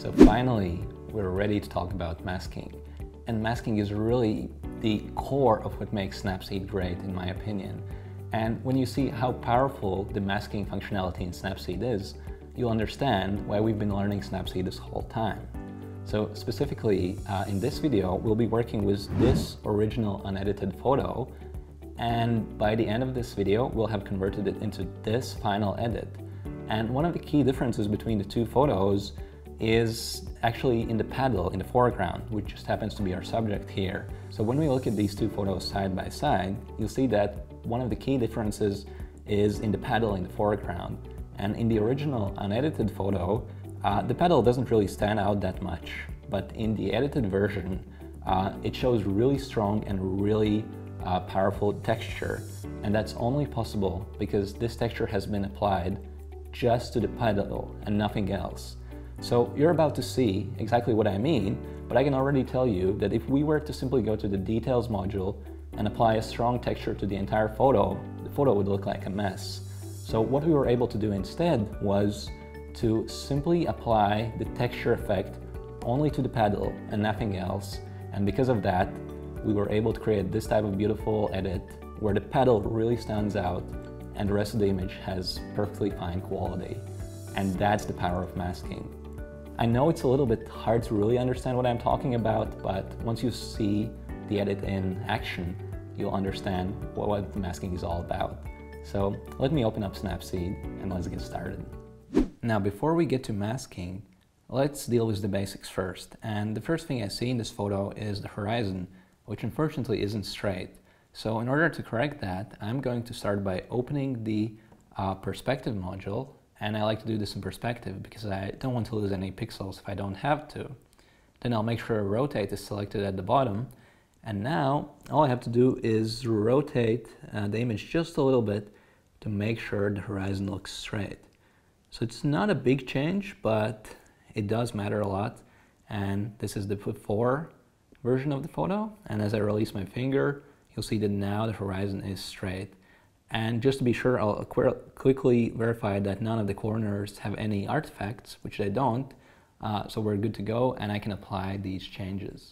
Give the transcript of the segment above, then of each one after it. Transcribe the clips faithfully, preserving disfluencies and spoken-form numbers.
So finally, we're ready to talk about masking. And masking is really the core of what makes Snapseed great, in my opinion. And when you see how powerful the masking functionality in Snapseed is, you'll understand why we've been learning Snapseed this whole time. So specifically, uh, in this video, we'll be working with this original unedited photo, and by the end of this video, we'll have converted it into this final edit. And one of the key differences between the two photos is actually in the paddle in the foreground, which just happens to be our subject here. So when we look at these two photos side by side, you'll see that one of the key differences is in the paddle in the foreground. And in the original unedited photo, uh, the paddle doesn't really stand out that much. But in the edited version, uh, it shows really strong and really uh, powerful texture. And that's only possible because this texture has been applied just to the paddle and nothing else. So you're about to see exactly what I mean, but I can already tell you that if we were to simply go to the details module and apply a strong texture to the entire photo, the photo would look like a mess. So what we were able to do instead was to simply apply the texture effect only to the paddle and nothing else. And because of that, we were able to create this type of beautiful edit where the paddle really stands out and the rest of the image has perfectly fine quality. And that's the power of masking. I know it's a little bit hard to really understand what I'm talking about, but once you see the edit in action, you'll understand what, what the masking is all about. So let me open up Snapseed and let's get started. Now, before we get to masking, let's deal with the basics first. And the first thing I see in this photo is the horizon, which unfortunately isn't straight. So in order to correct that, I'm going to start by opening the uh, perspective module. And I like to do this in perspective because I don't want to lose any pixels if I don't have to. Then I'll make sure rotate is selected at the bottom. And now all I have to do is rotate uh, the image just a little bit to make sure the horizon looks straight. So it's not a big change, but it does matter a lot. And this is the before version of the photo. And as I release my finger, you'll see that now the horizon is straight. And just to be sure, I'll qu quickly verify that none of the corners have any artifacts, which they don't. Uh, so we're good to go, and I can apply these changes.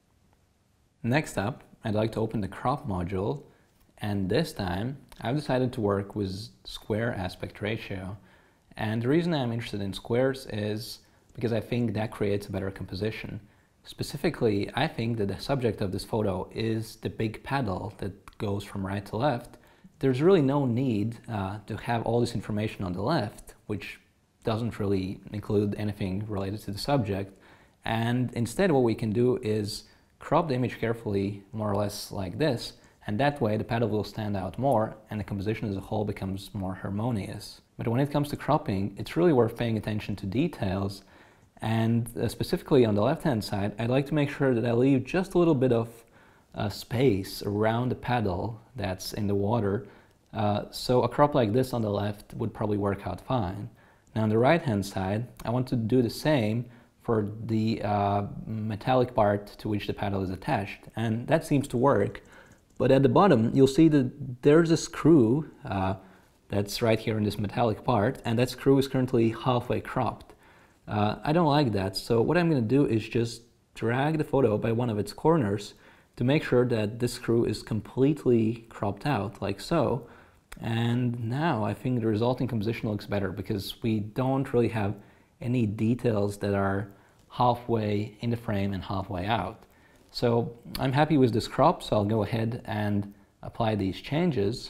Next up, I'd like to open the crop module. And this time, I've decided to work with square aspect ratio. And the reason I'm interested in squares is because I think that creates a better composition. Specifically, I think that the subject of this photo is the big paddle that goes from right to left. There's really no need uh, to have all this information on the left, which doesn't really include anything related to the subject. And instead what we can do is crop the image carefully, more or less like this, and that way the paddle will stand out more and the composition as a whole becomes more harmonious. But when it comes to cropping, it's really worth paying attention to details. And uh, specifically on the left-hand side, I'd like to make sure that I leave just a little bit of Uh, space around the paddle that's in the water. Uh, so a crop like this on the left would probably work out fine. Now on the right hand side, I want to do the same for the uh, metallic part to which the paddle is attached. And that seems to work. But at the bottom, you'll see that there's a screw uh, that's right here in this metallic part, and that screw is currently halfway cropped. Uh, I don't like that, so what I'm going to do is just drag the photo by one of its corners to make sure that this screw is completely cropped out, like so. And now I think the resulting composition looks better because we don't really have any details that are halfway in the frame and halfway out. So I'm happy with this crop, so I'll go ahead and apply these changes.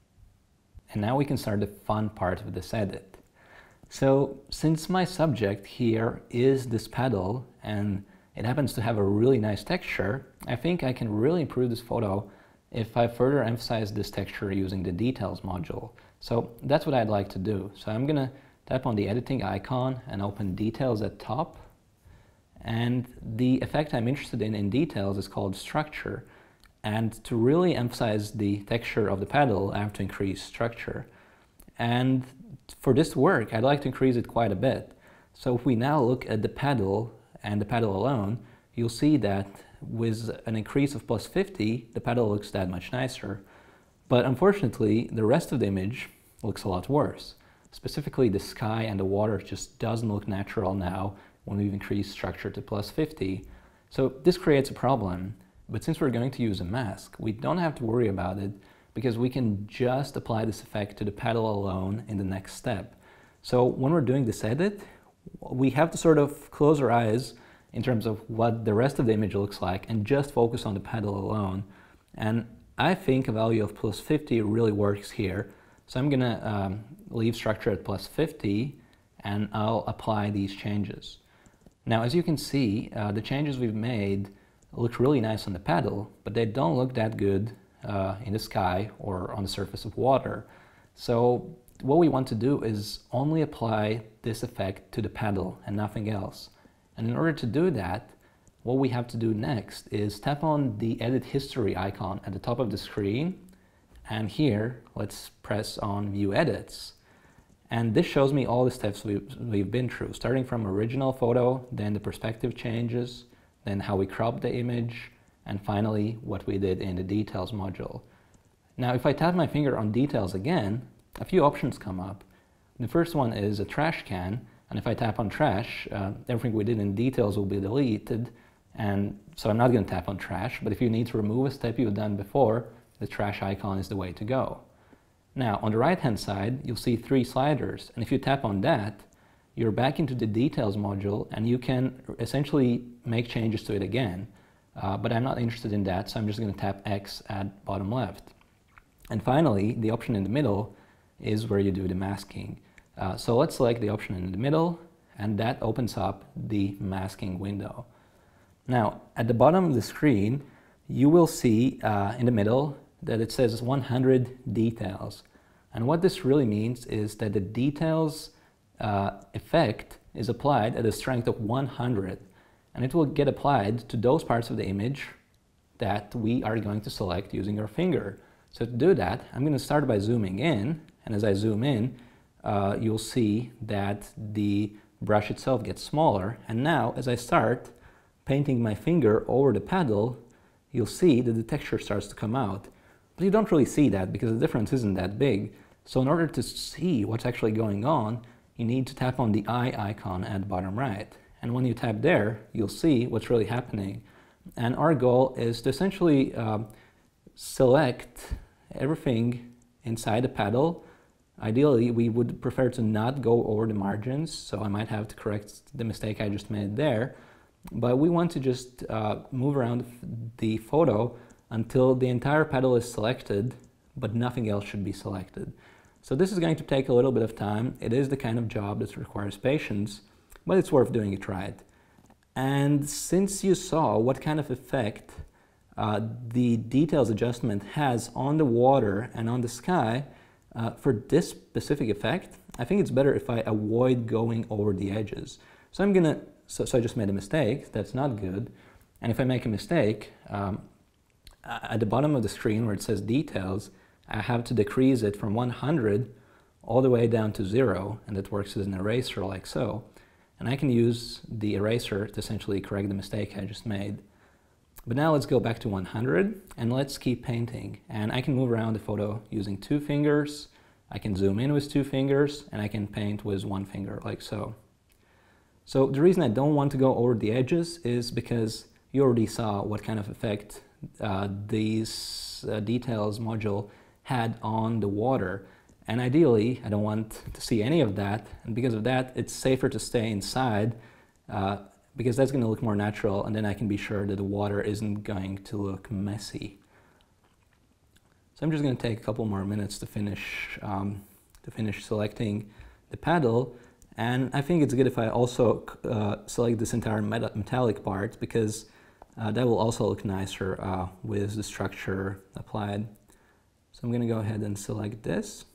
And now we can start the fun part of this edit. So since my subject here is this paddle and it happens to have a really nice texture, I think I can really improve this photo if I further emphasize this texture using the details module. So that's what I'd like to do. So I'm gonna tap on the editing icon and open details at top. And the effect I'm interested in in details is called structure. And to really emphasize the texture of the paddle, I have to increase structure. And for this to work, I'd like to increase it quite a bit. So if we now look at the paddle and the paddle alone, you'll see that with an increase of plus fifty, the paddle looks that much nicer. But unfortunately, the rest of the image looks a lot worse. Specifically, the sky and the water just doesn't look natural now when we've increased structure to plus fifty. So this creates a problem, but since we're going to use a mask, we don't have to worry about it because we can just apply this effect to the petal alone in the next step. So when we're doing this edit, we have to sort of close our eyes in terms of what the rest of the image looks like and just focus on the petal alone. And I think a value of plus fifty really works here. So I'm gonna um, leave structure at plus fifty and I'll apply these changes. Now, as you can see, uh, the changes we've made look really nice on the petal, but they don't look that good uh, in the sky or on the surface of water. So what we want to do is only apply this effect to the petal and nothing else. And in order to do that, what we have to do next is tap on the edit history icon at the top of the screen. And here, let's press on view edits. And this shows me all the steps we've, we've been through, starting from original photo, then the perspective changes, then how we cropped the image, and finally what we did in the details module. Now, if I tap my finger on details again, a few options come up. The first one is a trash can, and if I tap on trash, uh, everything we did in details will be deleted, and so I'm not going to tap on trash, but if you need to remove a step you've done before, the trash icon is the way to go. Now, on the right-hand side, you'll see three sliders, and if you tap on that, you're back into the details module, and you can essentially make changes to it again. Uh, but I'm not interested in that, so I'm just going to tap X at bottom left. And finally, the option in the middle is where you do the masking. Uh, so let's select the option in the middle, and that opens up the masking window. Now, at the bottom of the screen, you will see uh, in the middle that it says one hundred details. And what this really means is that the details uh, effect is applied at a strength of one hundred. And it will get applied to those parts of the image that we are going to select using our finger. So to do that, I'm going to start by zooming in. And as I zoom in, uh, you'll see that the brush itself gets smaller. And now, as I start painting my finger over the paddle, you'll see that the texture starts to come out. But you don't really see that because the difference isn't that big. So in order to see what's actually going on, you need to tap on the eye icon at the bottom right. And when you tap there, you'll see what's really happening. And our goal is to essentially uh, select everything inside the paddle. Ideally, we would prefer to not go over the margins, so I might have to correct the mistake I just made there. But we want to just uh, move around the photo until the entire petal is selected, but nothing else should be selected. So this is going to take a little bit of time. It is the kind of job that requires patience, but it's worth doing it right. And since you saw what kind of effect uh, the details adjustment has on the water and on the sky, uh, for this specific effect, I think it's better if I avoid going over the edges. So I'm gonna, so, so I just made a mistake. That's not good. And if I make a mistake, um, at the bottom of the screen where it says details, I have to decrease it from one hundred all the way down to zero, and it works as an eraser like so. And I can use the eraser to essentially correct the mistake I just made. But now let's go back to one hundred and let's keep painting. And I can move around the photo using two fingers, I can zoom in with two fingers, and I can paint with one finger like so. So the reason I don't want to go over the edges is because you already saw what kind of effect Uh, these uh, details module had on the water, and ideally I don't want to see any of that, and because of that it's safer to stay inside uh, because that's going to look more natural, and then I can be sure that the water isn't going to look messy. So I'm just going to take a couple more minutes to finish um, to finish selecting the paddle, and I think it's good if I also uh, select this entire meta metallic part because Uh, that will also look nicer uh, with the structure applied. So I'm going to go ahead and select this.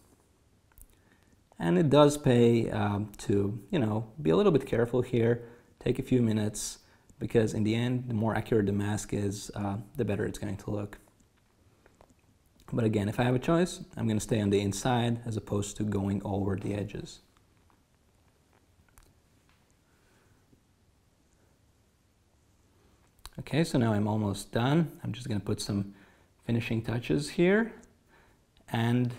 And it does pay um, to, you know, be a little bit careful here, take a few minutes, because in the end, the more accurate the mask is, uh, the better it's going to look. But again, if I have a choice, I'm going to stay on the inside as opposed to going over the edges. Okay, so now I'm almost done. I'm just going to put some finishing touches here. And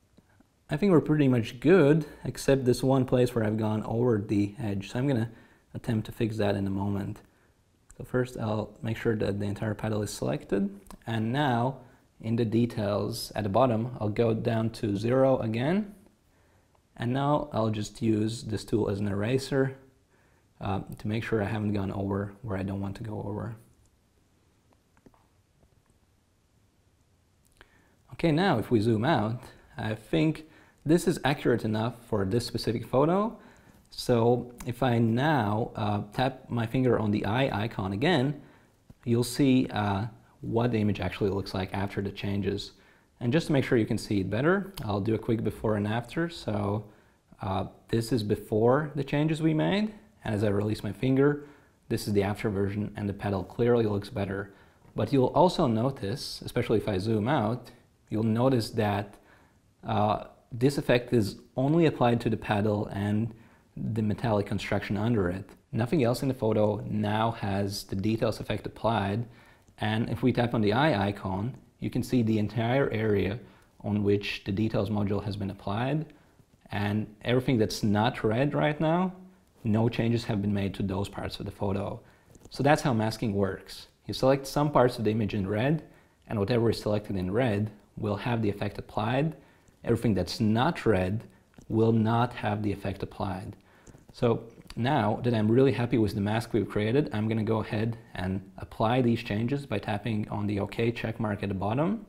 I think we're pretty much good, except this one place where I've gone over the edge. So I'm going to attempt to fix that in a moment. So first I'll make sure that the entire petal is selected, and now in the details at the bottom I'll go down to zero again, and now I'll just use this tool as an eraser uh, to make sure I haven't gone over where I don't want to go over. Okay, now if we zoom out, I think this is accurate enough for this specific photo. So if I now uh, tap my finger on the eye icon again, you'll see uh, what the image actually looks like after the changes. And just to make sure you can see it better, I'll do a quick before and after. So uh, this is before the changes we made, and as I release my finger, this is the after version, and the petal clearly looks better. But you'll also notice, especially if I zoom out, you'll notice that uh, this effect is only applied to the petal and the metallic construction under it. Nothing else in the photo now has the details effect applied, and if we tap on the eye icon, you can see the entire area on which the details module has been applied, and everything that's not red right now, no changes have been made to those parts of the photo. So that's how masking works. You select some parts of the image in red, and whatever is selected in red will have the effect applied. Everything that's not red will not have the effect applied. So now that I'm really happy with the mask we've created, I'm going to go ahead and apply these changes by tapping on the OK check mark at the bottom.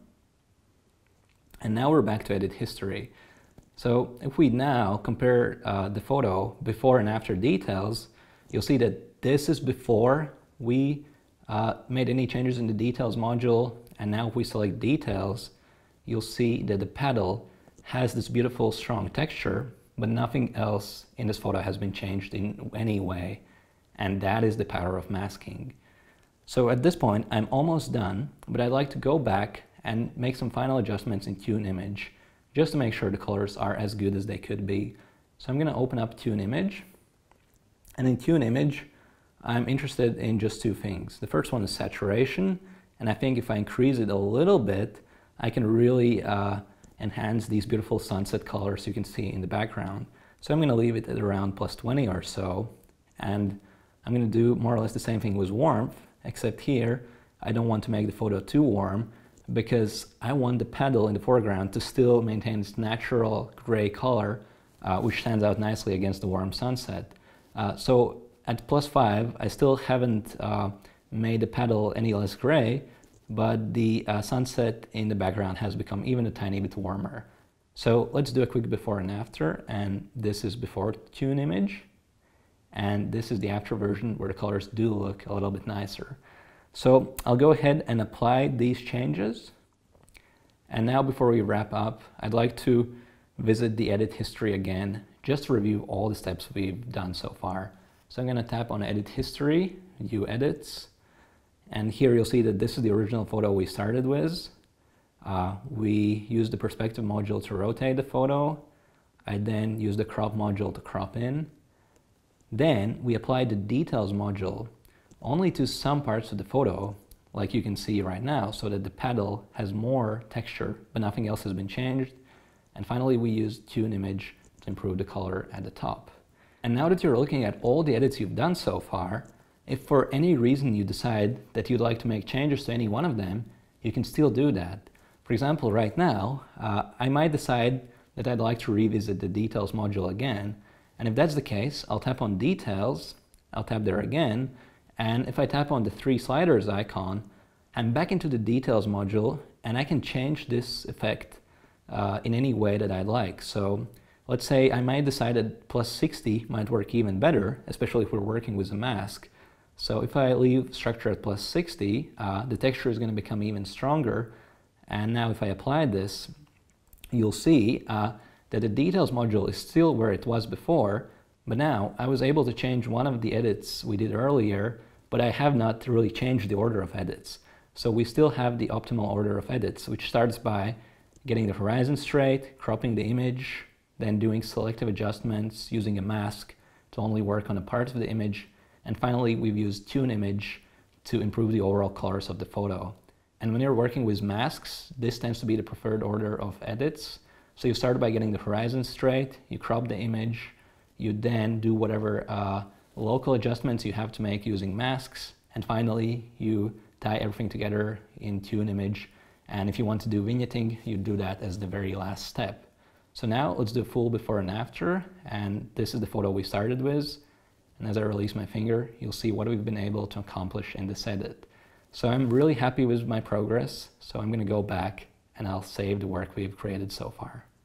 And now we're back to edit history. So if we now compare uh, the photo before and after details, you'll see that this is before we uh, made any changes in the details module, and now if we select details, you'll see that the petal has this beautiful strong texture, but nothing else in this photo has been changed in any way, and that is the power of masking. So at this point I'm almost done, but I'd like to go back and make some final adjustments in Tune Image, just to make sure the colors are as good as they could be. So I'm going to open up Tune Image, and in Tune Image I'm interested in just two things. The first one is saturation, and I think if I increase it a little bit, I can really uh, enhance these beautiful sunset colors you can see in the background. So I'm going to leave it at around plus twenty or so, and I'm going to do more or less the same thing with warmth, except here I don't want to make the photo too warm, because I want the petal in the foreground to still maintain its natural gray color, uh, which stands out nicely against the warm sunset. Uh, so at plus five, I still haven't uh, made the petal any less gray, but the uh, sunset in the background has become even a tiny bit warmer. So let's do a quick before and after, and this is before Tune Image, and this is the after version where the colors do look a little bit nicer. So I'll go ahead and apply these changes, and now before we wrap up, I'd like to visit the edit history again, just to review all the steps we've done so far. So I'm going to tap on Edit History, View Edits, and here you'll see that this is the original photo we started with. Uh, we used the perspective module to rotate the photo. I then used the crop module to crop in. Then we applied the details module only to some parts of the photo, like you can see right now, so that the petal has more texture, but nothing else has been changed. And finally, we used Tune Image to improve the color at the top. And now that you're looking at all the edits you've done so far, if for any reason you decide that you'd like to make changes to any one of them, you can still do that. For example, right now, uh, I might decide that I'd like to revisit the Details module again. And if that's the case, I'll tap on Details, I'll tap there again, and if I tap on the three sliders icon, I'm back into the Details module, and I can change this effect uh, in any way that I'd like. So let's say I might decide that plus sixty might work even better, especially if we're working with a mask. So if I leave structure at plus sixty, uh, the texture is going to become even stronger. And now if I apply this, you'll see uh, that the Details module is still where it was before, but now I was able to change one of the edits we did earlier, but I have not really changed the order of edits. So we still have the optimal order of edits, which starts by getting the horizon straight, cropping the image, then doing selective adjustments, using a mask to only work on a part of the image, and finally we've used Tune Image to improve the overall colors of the photo. And when you're working with masks, this tends to be the preferred order of edits. So you start by getting the horizon straight, you crop the image, you then do whatever uh, local adjustments you have to make using masks, and finally you tie everything together into an image. And if you want to do vignetting, you do that as the very last step. So now let's do a full before and after, and this is the photo we started with. And as I release my finger, you'll see what we've been able to accomplish in this edit. So I'm really happy with my progress, so I'm going to go back and I'll save the work we've created so far.